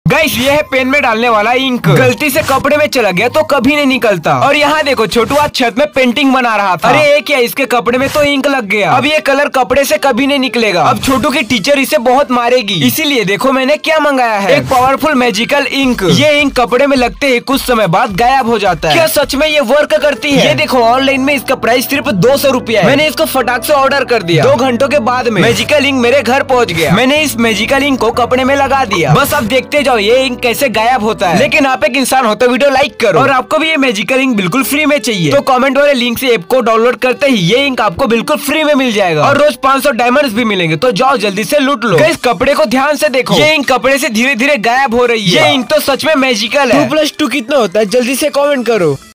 Guys ये है pen में डालने वाला इंक। गलती से कपड़े में चला गया तो कभी नहीं निकलता। और यहाँ देखो छोटू आज छत में पेंटिंग बना रहा था। अरे क्या इसके कपड़े में तो इंक लग गया। अब ये कलर कपड़े से कभी नहीं निकलेगा। अब छोटू की टीचर इसे बहुत मारेगी। इसीलिए देखो मैंने क्या मंगाया है, एक पावरफुल मैजिकल इंक। ये इंक कपड़े में लगते ही कुछ समय बाद गायब हो जाता है। क्या सच में ये वर्क करती है? ये देखो ऑनलाइन में इसका प्राइस सिर्फ 200 रुपया है। मैंने इसको फटाक से ऑर्डर कर दिया। 2 घंटों के बाद में मैजिकल इंक मेरे घर पहुँच गया। मैंने इस मैजिकल इंक को कपड़े में लगा दिया। बस अब देखते जाओ ये इंक कैसे गायब होता है। लेकिन आप एक इंसान हो तो वीडियो लाइक करो। और आपको भी ये मैजिकल इंक बिल्कुल फ्री में चाहिए तो कमेंट वाले लिंक से ऐप को डाउनलोड करते ही ये इंक आपको बिल्कुल फ्री में मिल जाएगा। और रोज 500 डायमंड्स भी मिलेंगे तो जाओ जल्दी से लूट लो। इस कपड़े को ध्यान से देखो, ये इंक कपड़े से धीरे धीरे गायब हो रही है। ये इंक तो सच में मैजिकल है। 2+2 कितना होता है जल्दी से कमेंट करो।